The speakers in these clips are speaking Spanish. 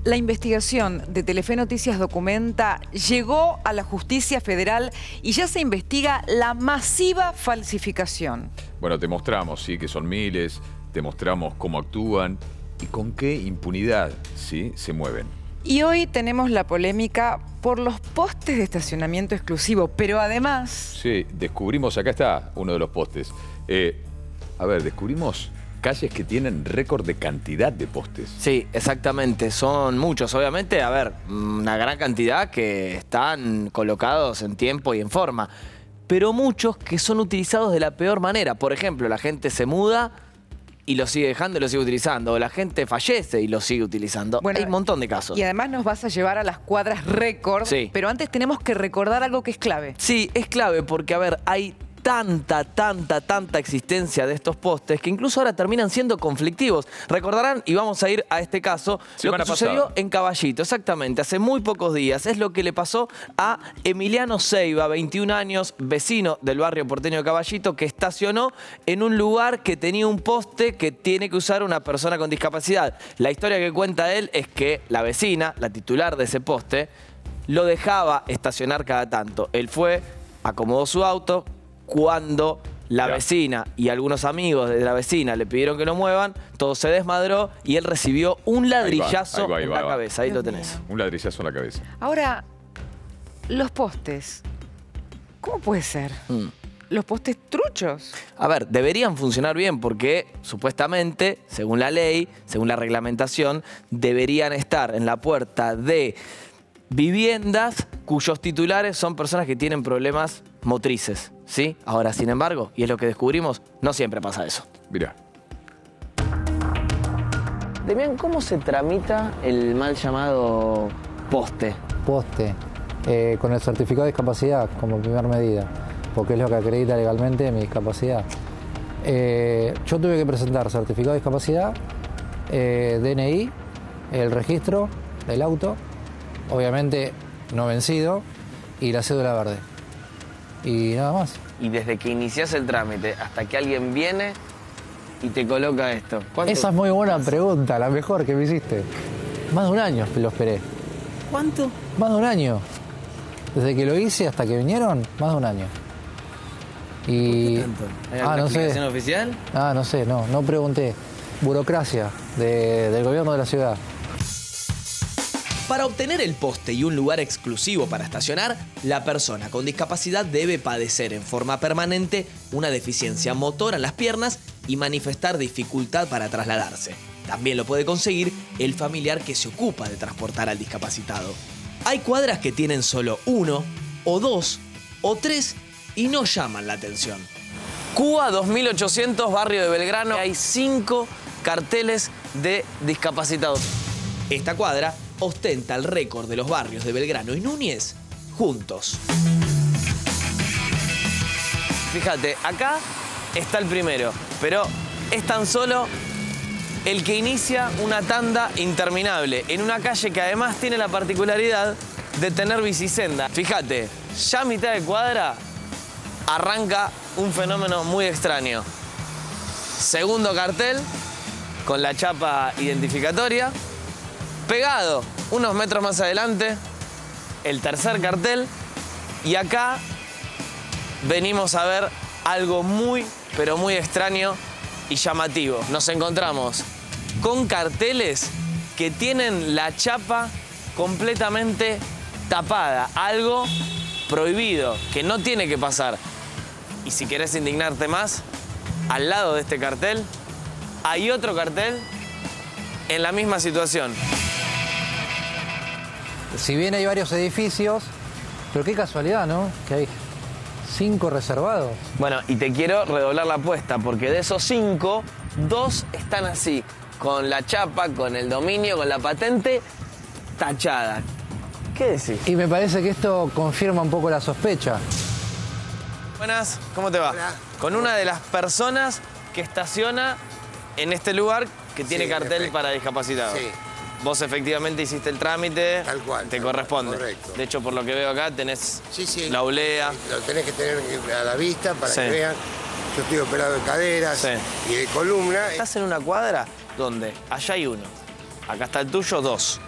La investigación de Telefe Noticias Documenta llegó a la justicia federal y ya se investiga la masiva falsificación. Bueno, te mostramos, sí, que son miles, te mostramos cómo actúan y con qué impunidad, sí, se mueven. Y hoy tenemos la polémica por los postes de estacionamiento exclusivo, pero además... Sí, descubrimos, acá está uno de los postes. Descubrimos calles que tienen récord de cantidad de postes. Sí, exactamente. Son muchos, obviamente. A ver, una gran cantidad que están colocados en tiempo y en forma. Pero muchos que son utilizados de la peor manera. Por ejemplo, la gente se muda y lo sigue dejando y lo sigue utilizando. O la gente fallece y lo sigue utilizando. Bueno, hay un montón de casos. Y además nos vas a llevar a las cuadras récord. Sí. Pero antes tenemos que recordar algo que es clave. Sí, es clave porque, a ver, hay tanta existencia de estos postes que incluso ahora terminan siendo conflictivos. Recordarán, y vamos a ir a este caso, lo que sucedió en Caballito, exactamente, hace muy pocos días. Es lo que le pasó a Emiliano Ceiba, 21 años, vecino del barrio porteño de Caballito, que estacionó en un lugar que tenía un poste que tiene que usar una persona con discapacidad. La historia que cuenta él es que la vecina, la titular de ese poste, lo dejaba estacionar cada tanto. Él fue, acomodó su auto. Cuando la vecina y algunos amigos de la vecina le pidieron que lo muevan, todo se desmadró y él recibió un ladrillazo en la cabeza. Ahí lo tenés. Un ladrillazo en la cabeza. Ahora, los postes, ¿cómo puede ser? Los postes truchos. A ver, deberían funcionar bien porque supuestamente, según la ley, según la reglamentación, deberían estar en la puerta de viviendas cuyos titulares son personas que tienen problemas motrices, ¿sí? Ahora, sin embargo, y es lo que descubrimos, no siempre pasa eso. Mirá. Demián, ¿cómo se tramita el mal llamado poste? Poste, con el certificado de discapacidad como primera medida, porque es lo que acredita legalmente mi discapacidad. Yo tuve que presentar certificado de discapacidad, DNI, el registro del auto, obviamente no vencido, y la cédula verde. Y nada más. Y desde que iniciás el trámite hasta que alguien viene y te coloca esto. Esa es muy buena pregunta, la mejor que me hiciste. Más de un año lo esperé. ¿Cuánto? Más de un año. Desde que lo hice hasta que vinieron, más de un año. Y... ¿Por qué tanto? ¿Hay alguna explicación oficial? No sé, no pregunté. Burocracia del gobierno de la ciudad. Para obtener el poste y un lugar exclusivo para estacionar, la persona con discapacidad debe padecer en forma permanente una deficiencia motora en las piernas y manifestar dificultad para trasladarse. También lo puede conseguir el familiar que se ocupa de transportar al discapacitado. Hay cuadras que tienen solo 1, o 2, o 3 y no llaman la atención. Cuba 2800, barrio de Belgrano. Hay 5 carteles de discapacitados. Esta cuadra ostenta el récord de los barrios de Belgrano y Núñez juntos. Fíjate, acá está el primero, pero es tan solo el que inicia una tanda interminable en una calle que además tiene la particularidad de tener bicisenda. Fíjate, ya a mitad de cuadra arranca un fenómeno muy extraño. Segundo cartel con la chapa identificatoria. Pegado unos metros más adelante, el tercer cartel, y acá venimos a ver algo muy, pero muy extraño y llamativo. Nos encontramos con carteles que tienen la chapa completamente tapada, algo prohibido, que no tiene que pasar. Y si querés indignarte más, al lado de este cartel hay otro cartel en la misma situación. Si bien hay varios edificios, pero qué casualidad, ¿no? Que hay 5 reservados. Bueno, y te quiero redoblar la apuesta, porque de esos 5, 2 están así, con la chapa, con el dominio, con la patente tachada. ¿Qué decís? Y me parece que esto confirma un poco la sospecha. Buenas, ¿cómo te va? Hola. Con una de las personas que estaciona en este lugar que tiene cartel perfecto. para discapacitados. Sí. Vos efectivamente hiciste el trámite, Tal cual, te tal cual, corresponde. correcto. De hecho, por lo que veo acá, tenés Sí. la olea. Lo tenés que tener a la vista para Sí. que vean. Yo estoy operado de caderas Sí. y de columna. Estás en una cuadra donde allá hay 1, acá está el tuyo 2.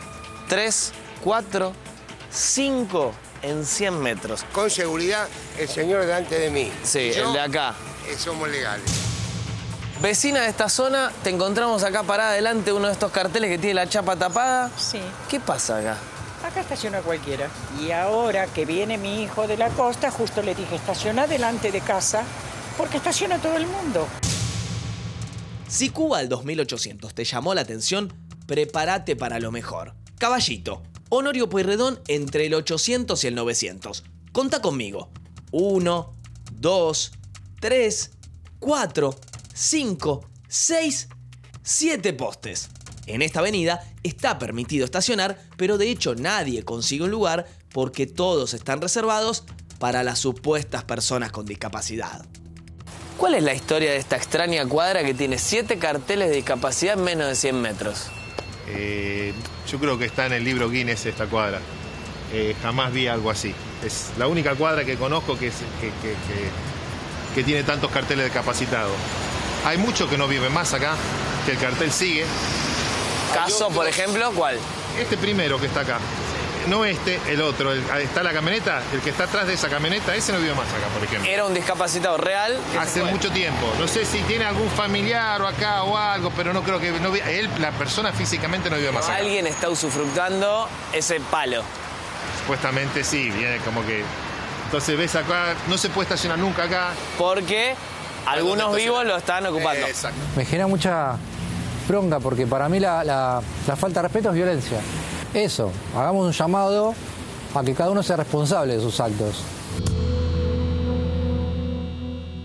3, 4, 5 en 100 metros. Con seguridad, el señor delante de mí. Sí, Yo, el de acá. Somos legales. Vecina de esta zona, te encontramos acá parada delante de uno de estos carteles que tiene la chapa tapada. Sí. ¿Qué pasa acá? Acá estaciona cualquiera. Y ahora que viene mi hijo de la costa, justo le dije, estaciona delante de casa, porque estaciona todo el mundo. Si Cuba al 2800 te llamó la atención, prepárate para lo mejor. Caballito, Honorio Pueyrredón entre el 800 y el 900. Conta conmigo. 1, 2, 3, 4, 5, 6, 7 postes. En esta avenida está permitido estacionar, pero de hecho nadie consigue un lugar porque todos están reservados para las supuestas personas con discapacidad. ¿Cuál es la historia de esta extraña cuadra que tiene 7 carteles de discapacidad en menos de 100 metros? Yo creo que está en el libro Guinness esta cuadra. Jamás vi algo así. Es la única cuadra que conozco que tiene tantos carteles de discapacitados. Hay muchos que no viven más acá, que el cartel sigue. Caso, por ejemplo, ¿cuál? Este primero que está acá. No este, el otro. Está la camioneta, el que está atrás de esa camioneta, ese no vive más acá, por ejemplo. Era un discapacitado real. Hace mucho tiempo. No sé si tiene algún familiar o acá o algo, pero no creo que... él, la persona físicamente no vive más acá. Alguien está usufructando ese palo. Supuestamente sí, viene como que... Entonces ves acá, no se puede estacionar nunca acá. Porque algunos vivos lo están ocupando. Exacto. Me genera mucha bronca porque para mí la falta de respeto es violencia. Eso, hagamos un llamado a que cada uno sea responsable de sus actos.